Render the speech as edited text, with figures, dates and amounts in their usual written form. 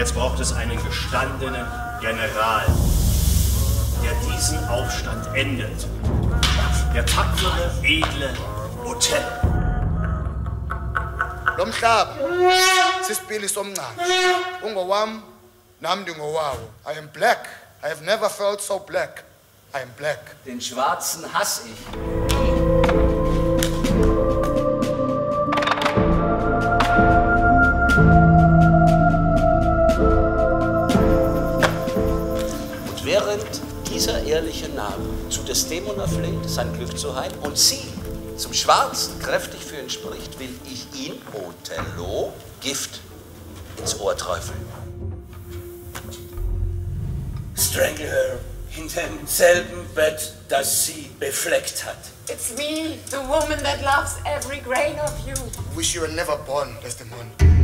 Jetzt braucht es einen gestandenen General, der diesen Aufstand endet. Der tapfere, edle Othello. Lo mhlaba sisipili somncane ungowami nami ndingowawo. I am black. I have never felt so black. I am black. Den Schwarzen hasse ich. Und während dieser ehrliche Name zu Desdemona fleht, sein Glück zu heim, und sie zum Schwarzen kräftig für ihn spricht, will ich ihn, Othello, Gift ins Ohr träufeln. Strangle her in demselben Bett, das sie befleckt hat. It's me, the woman that loves every grain of you. Wish you were never born, Desdemona.